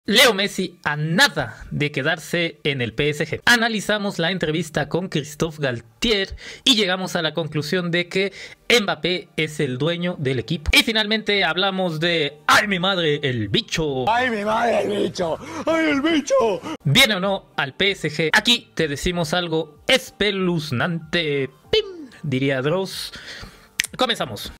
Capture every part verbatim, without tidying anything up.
Leo Messi a nada de quedarse en el P S G. Analizamos la entrevista con Christophe Galtier y llegamos a la conclusión de que Mbappé es el dueño del equipo. Y finalmente hablamos de ¡ay mi madre, el bicho! ¡Ay mi madre, el bicho! ¡Ay el bicho! ¿Viene o no al P S G? Aquí te decimos algo espeluznante. ¡Pim! Diría Dross. Comenzamos.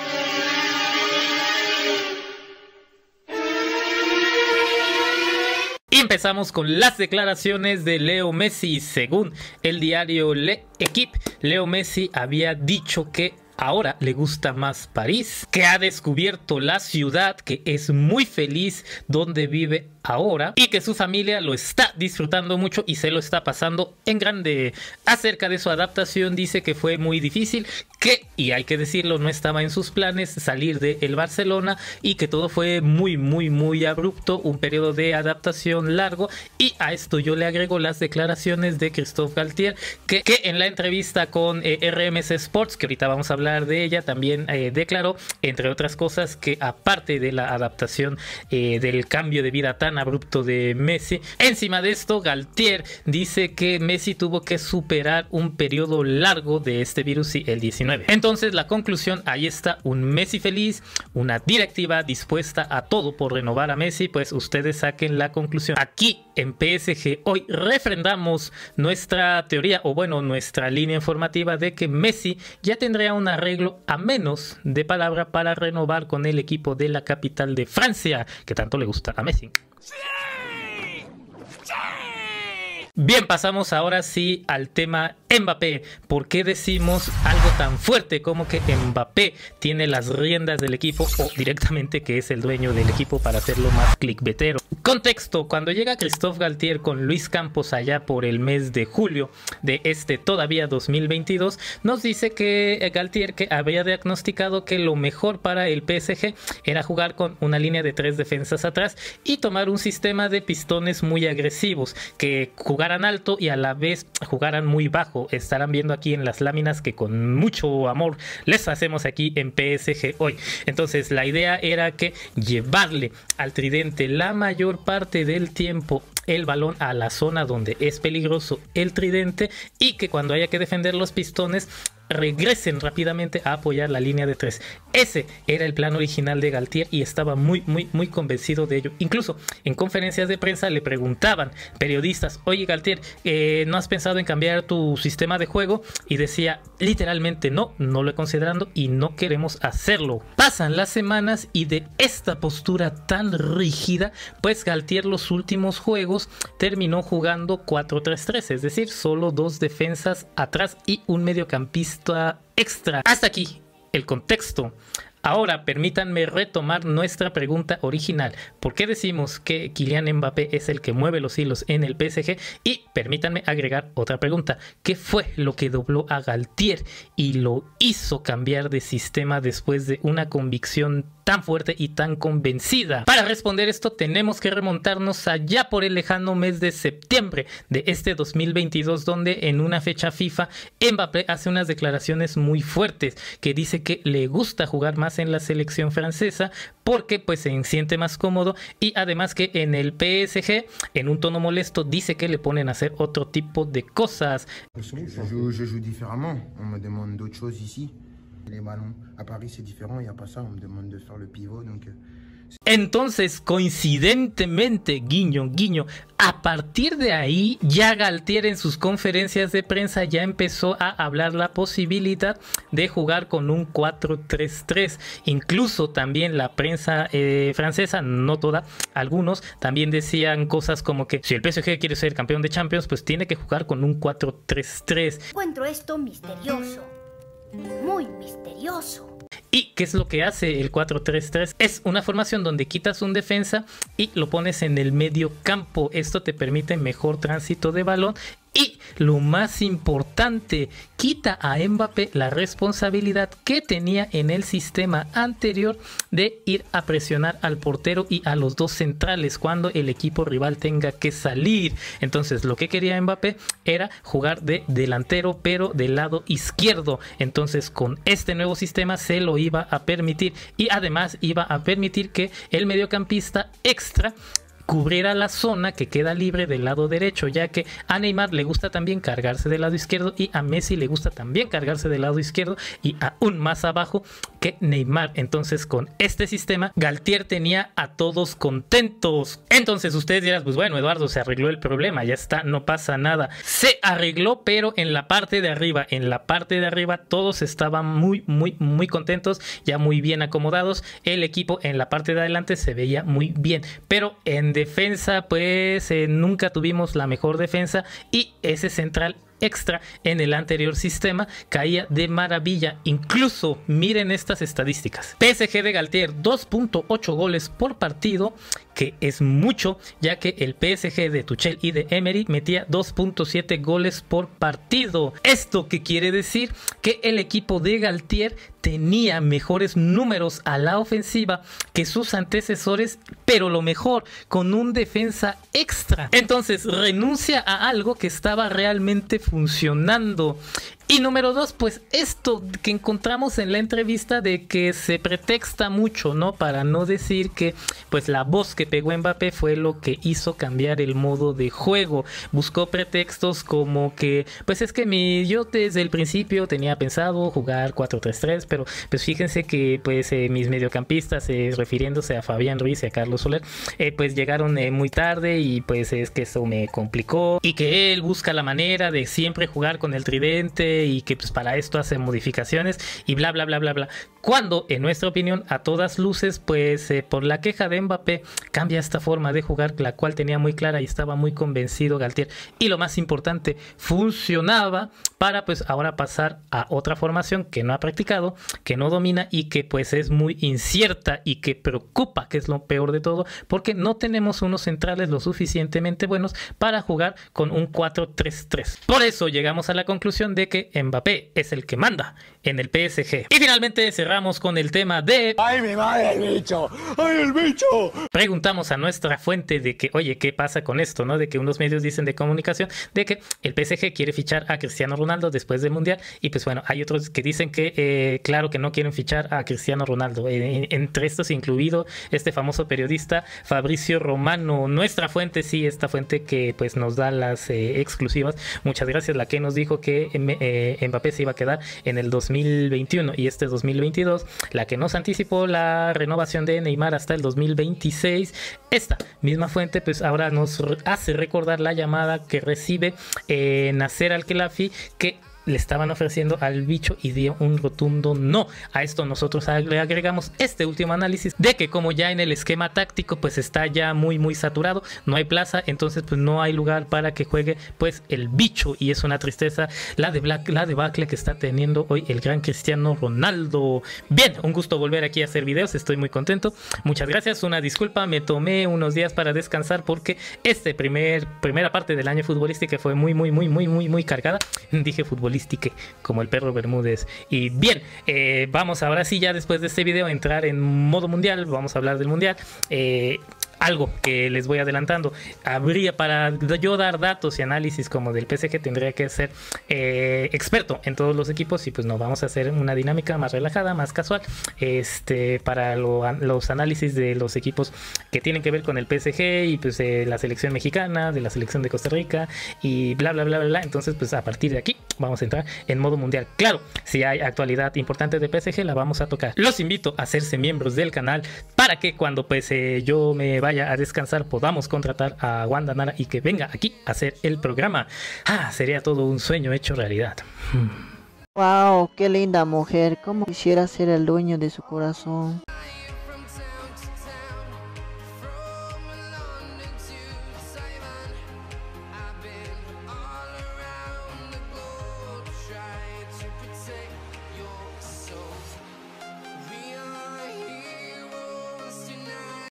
Y empezamos con las declaraciones de Leo Messi. Según el diario L'Équipe, Leo Messi había dicho que ahora le gusta más París, que ha descubierto la ciudad, que es muy feliz donde vive ahora y que su familia lo está disfrutando mucho y se lo está pasando en grande. Acerca de su adaptación dice que fue muy difícil, que, y hay que decirlo, no estaba en sus planes salir del Barcelona y que todo fue muy muy muy abrupto, un periodo de adaptación largo. Y a esto yo le agrego las declaraciones de Christophe Galtier, que, que en la entrevista con eh, R M C Sports, que ahorita vamos a hablar de ella, también eh, declaró, entre otras cosas, que aparte de la adaptación eh, del cambio de vida tan abrupto de Messi, encima de esto Galtier dice que Messi tuvo que superar un periodo largo de este virus y el diecinueve. Entonces la conclusión, ahí está, un Messi feliz, una directiva dispuesta a todo por renovar a Messi. Pues ustedes saquen la conclusión. Aquí en P S G hoy refrendamos nuestra teoría, o bueno, nuestra línea informativa de que Messi ya tendría un arreglo a menos de palabra para renovar con el equipo de la capital de Francia, que tanto le gusta a Messi. ¡Sí! ¡Sí! Bien, pasamos ahora sí al tema Mbappé. ¿Por qué decimos algo tan fuerte como que Mbappé tiene las riendas del equipo, o directamente que es el dueño del equipo, para hacerlo más clickbaitero? Contexto: cuando llega Christophe Galtier con Luis Campos allá por el mes de julio de este todavía dos mil veintidós, nos dice que Galtier que había diagnosticado que lo mejor para el P S G era jugar con una línea de tres defensas atrás y tomar un sistema de pistones muy agresivos, que jugaran alto y a la vez jugaran muy bajo. Estarán viendo aquí en las láminas que con mucho amor les hacemos aquí en P S G hoy. Entonces la idea era que llevarle al tridente la mayor parte del tiempo el balón a la zona donde es peligroso el tridente, y que cuando haya que defender los pistones regresen rápidamente a apoyar la línea de tres. Ese era el plan original de Galtier y estaba muy muy muy convencido de ello. Incluso en conferencias de prensa le preguntaban periodistas: oye Galtier, eh, ¿no has pensado en cambiar tu sistema de juego? Y decía literalmente: no, no lo he considerado y no queremos hacerlo. Pasan las semanas y de esta postura tan rígida, pues Galtier los últimos juegos terminó jugando cuatro tres tres, es decir, solo dos defensas atrás y un mediocampista extra. Hasta aquí el contexto. Ahora permítanme retomar nuestra pregunta original: ¿por qué decimos que Kylian Mbappé es el que mueve los hilos en el P S G? Y permítanme agregar otra pregunta: ¿qué fue lo que dobló a Galtier y lo hizo cambiar de sistema después de una convicción tan fuerte y tan convencida? Para responder esto tenemos que remontarnos allá por el lejano mes de septiembre de este dos mil veintidós, donde en una fecha FIFA Mbappé hace unas declaraciones muy fuertes, que dice que le gusta jugar más en la selección francesa porque pues se siente más cómodo, y además que en el P S G, en un tono molesto, dice que le ponen a hacer otro tipo de cosas. Je joue, je joue différemment, on me demande d'autres choses ici. Les ballons à Paris c'est différent, il n'y a pas ça, on me demande de faire le pivot, donc... Entonces, coincidentemente, guiño, guiño, a partir de ahí ya Galtier en sus conferencias de prensa ya empezó a hablar la posibilidad de jugar con un cuatro tres tres. Incluso también la prensa eh, francesa, no toda, algunos también decían cosas como que si el P S G quiere ser campeón de Champions, pues tiene que jugar con un cuatro tres tres. Encuentro esto misterioso, muy misterioso. ¿Y qué es lo que hace el cuatro tres tres? Es una formación donde quitas un defensa y lo pones en el medio campo. Esto te permite mejor tránsito de balón y, lo más importante, quita a Mbappé la responsabilidad que tenía en el sistema anterior de ir a presionar al portero y a los dos centrales cuando el equipo rival tenga que salir. Entonces lo que quería Mbappé era jugar de delantero, pero del lado izquierdo. Entonces con este nuevo sistema se lo iba a permitir, y además iba a permitir que el mediocampista extra cubriera la zona que queda libre del lado derecho, ya que a Neymar le gusta también cargarse del lado izquierdo y a Messi le gusta también cargarse del lado izquierdo y aún más abajo que Neymar. Entonces con este sistema Galtier tenía a todos contentos. Entonces ustedes dirán, pues bueno, Eduardo, se arregló el problema, ya está, no pasa nada. Se arregló, pero en la parte de arriba, en la parte de arriba todos estaban muy muy muy contentos, ya muy bien acomodados. El equipo en la parte de adelante se veía muy bien, pero en defensa pues eh, nunca tuvimos la mejor defensa y ese central extra en el anterior sistema caía de maravilla. Incluso miren estas estadísticas: P S G de Galtier dos punto ocho goles por partido, que es mucho, ya que el P S G de Tuchel y de Emery metía dos punto siete goles por partido. ¿Esto qué quiere decir? Que el equipo de Galtier tenía mejores números a la ofensiva que sus antecesores, pero lo mejor, con un defensa extra. Entonces renuncia a algo que estaba realmente funcionando. Y número dos, pues esto que encontramos en la entrevista de que se pretexta mucho, ¿no? Para no decir que pues la voz que pegó Mbappé fue lo que hizo cambiar el modo de juego. Buscó pretextos como que pues es que mi, yo desde el principio tenía pensado jugar cuatro tres tres, pero pues fíjense que pues eh, mis mediocampistas, eh, refiriéndose a Fabián Ruiz y a Carlos Soler, eh, pues llegaron eh, muy tarde y pues es que eso me complicó, y que él busca la manera de siempre jugar con el tridente y que pues para esto hace modificaciones y bla bla bla bla bla, cuando en nuestra opinión a todas luces pues eh, por la queja de Mbappé cambia esta forma de jugar, la cual tenía muy clara y estaba muy convencido Galtier, y lo más importante, funcionaba para pues ahora pasar a otra formación que no ha practicado, que no domina y que pues es muy incierta y que preocupa, que es lo peor de todo, porque no tenemos unos centrales lo suficientemente buenos para jugar con un cuatro tres tres. Por eso llegamos a la conclusión de que Mbappé es el que manda en el P S G. Y finalmente cerramos con el tema de... ¡Ay, mi madre, el bicho! ¡Ay, el bicho! Preguntamos a nuestra fuente de que, oye, ¿qué pasa con esto, no? De que unos medios dicen de comunicación de que el P S G quiere fichar a Cristiano Ronaldo después del Mundial, y pues bueno, hay otros que dicen que eh, claro que no quieren fichar a Cristiano Ronaldo. Eh, entre estos incluido este famoso periodista Fabrizio Romano. Nuestra fuente, sí, esta fuente que pues nos da las eh, exclusivas. Muchas gracias, la que nos dijo que eh, Mbappé se iba a quedar en el dos mil veintiuno y este dos mil veintidós, la que nos anticipó la renovación de Neymar hasta el dos mil veintiséis. Esta misma fuente pues ahora nos hace recordar la llamada que recibe eh, Nasser Al-Khelaifi, que le estaban ofreciendo al bicho y dio un rotundo no. A esto nosotros le agregamos este último análisis de que como ya en el esquema táctico pues está ya muy muy saturado, no hay plaza, entonces pues no hay lugar para que juegue pues el bicho, y es una tristeza la de Black, la debacle que está teniendo hoy el gran Cristiano Ronaldo. Bien, un gusto volver aquí a hacer videos, estoy muy contento, muchas gracias, una disculpa, me tomé unos días para descansar porque este primer primera parte del año futbolístico fue muy muy muy muy muy muy cargada, dije futbolística como el perro Bermúdez. Y bien, eh, vamos ahora sí, ya después de este video, a entrar en modo mundial. Vamos a hablar del mundial. Eh, algo que les voy adelantando, habría, para yo dar datos y análisis como del P S G, tendría que ser eh, experto en todos los equipos, y pues no, vamos a hacer una dinámica más relajada, más casual, este para lo, los análisis de los equipos que tienen que ver con el P S G y pues eh, la selección mexicana, de la selección de Costa Rica y bla bla bla bla bla. Entonces pues a partir de aquí vamos a entrar en modo mundial. Claro, si hay actualidad importante de P S G la vamos a tocar. Los invito a hacerse miembros del canal para que cuando pues eh, yo me vaya a descansar podamos contratar a Wanda Nara y que venga aquí a hacer el programa. Ah, sería todo un sueño hecho realidad. Wow, qué linda mujer, como quisiera ser el dueño de su corazón.